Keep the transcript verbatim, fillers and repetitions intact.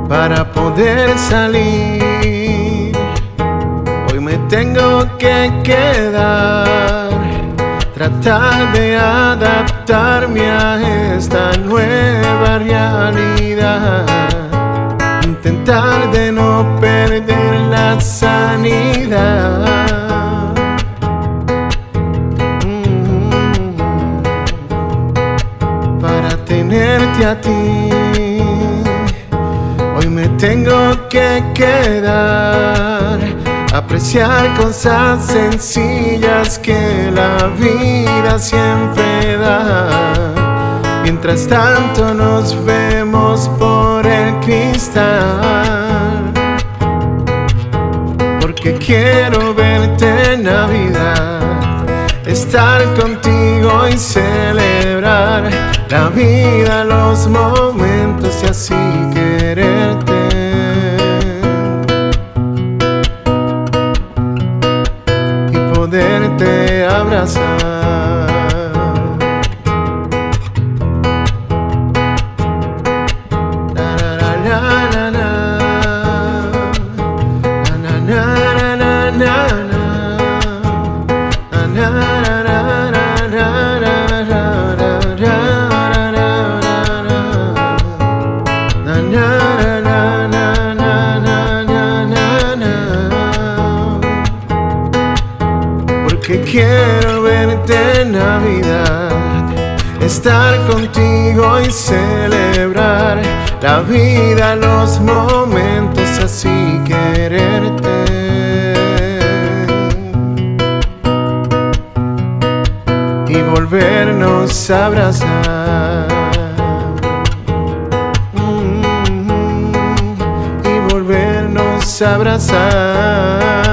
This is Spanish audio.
para poder salir. Hoy me tengo que quedar, tratar de adaptarme a esta nueva realidad, intentar de no perder la sanidad. Tenerte a ti, hoy me tengo que quedar, apreciar cosas sencillas que la vida siempre da. Mientras tanto nos vemos por el cristal, porque quiero verte en Navidad, estar contigo y celebrar la vida, los momentos y así quererte. Y poderte abrazar. Na, na, na, na, na. Na, na, na, na, na, na. Na, na, na, na, na, na. Que quiero verte en Navidad, estar contigo y celebrar la vida, los momentos, así quererte. Y volvernos a abrazar. Mm-hmm. Y volvernos a abrazar.